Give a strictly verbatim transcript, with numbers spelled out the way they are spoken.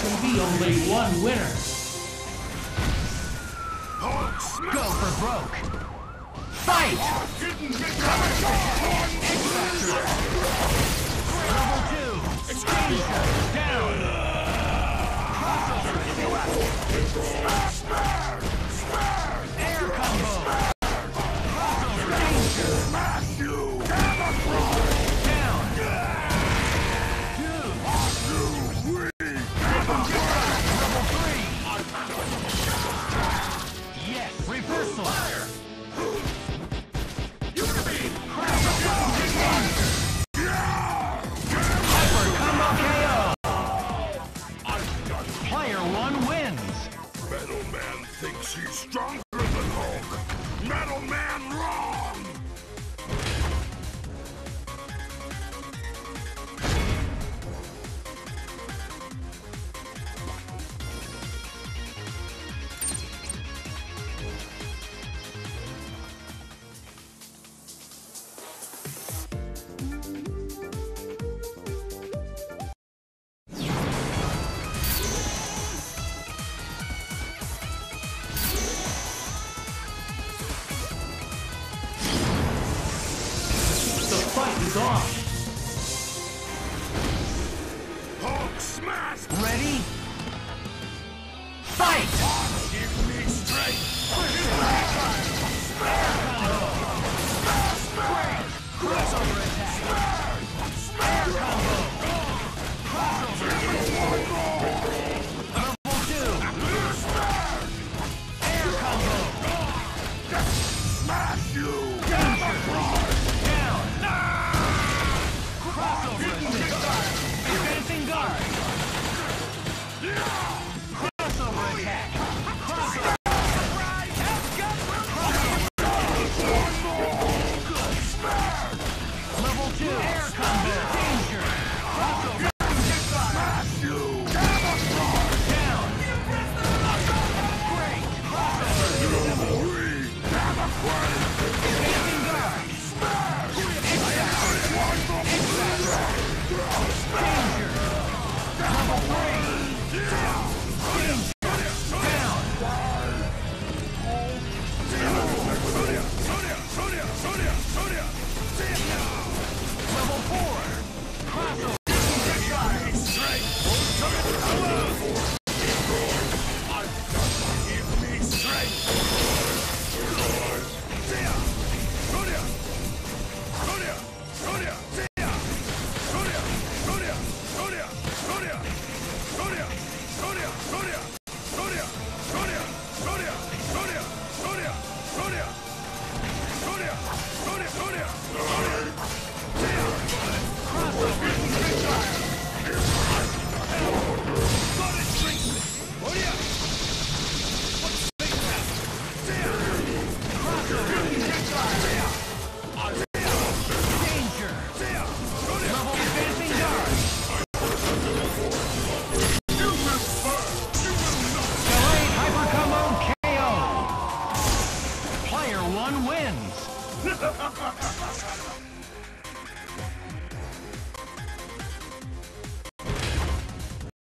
can be only one winner. Go for broke. Fight! Level two. Danger. Down. Crossover. Air combo. Crossover. Danger. Down. Two. Level three. Yes. Reversal. Hyper combo K O. Player one wins. Metal Man thinks he's stronger than Hulk. Metal Man wrong! The fight is on. Hulk smash! Ready? Fight! Give me strength!